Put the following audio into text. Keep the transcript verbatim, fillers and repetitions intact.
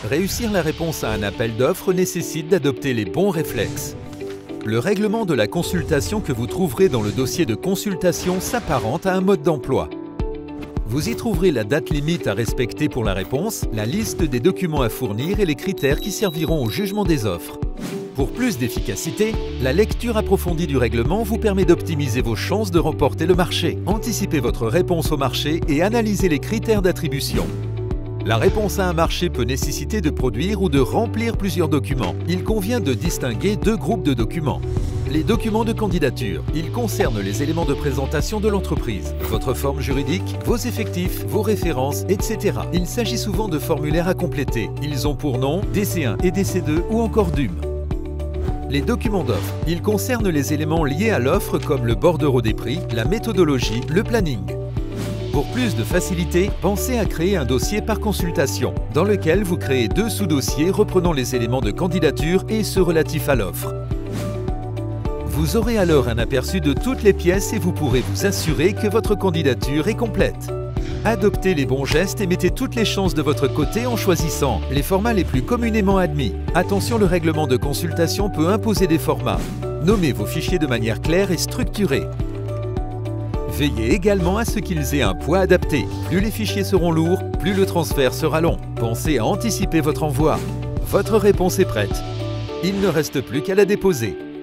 Réussir la réponse à un appel d'offres nécessite d'adopter les bons réflexes. Le règlement de la consultation que vous trouverez dans le dossier de consultation s'apparente à un mode d'emploi. Vous y trouverez la date limite à respecter pour la réponse, la liste des documents à fournir et les critères qui serviront au jugement des offres. Pour plus d'efficacité, la lecture approfondie du règlement vous permet d'optimiser vos chances de remporter le marché. Anticipez votre réponse au marché et analysez les critères d'attribution. La réponse à un marché peut nécessiter de produire ou de remplir plusieurs documents. Il convient de distinguer deux groupes de documents. Les documents de candidature. Ils concernent les éléments de présentation de l'entreprise, votre forme juridique, vos effectifs, vos références, et cetera. Il s'agit souvent de formulaires à compléter. Ils ont pour nom D C un et D C deux ou encore D U M. Les documents d'offre. Ils concernent les éléments liés à l'offre comme le bordereau des prix, la méthodologie, le planning. Pour plus de facilité, pensez à créer un dossier par consultation, dans lequel vous créez deux sous-dossiers reprenant les éléments de candidature et ceux relatifs à l'offre. Vous aurez alors un aperçu de toutes les pièces et vous pourrez vous assurer que votre candidature est complète. Adoptez les bons gestes et mettez toutes les chances de votre côté en choisissant les formats les plus communément admis. Attention, le règlement de consultation peut imposer des formats. Nommez vos fichiers de manière claire et structurée. Veillez également à ce qu'ils aient un poids adapté. Plus les fichiers seront lourds, plus le transfert sera long. Pensez à anticiper votre envoi. Votre réponse est prête. Il ne reste plus qu'à la déposer.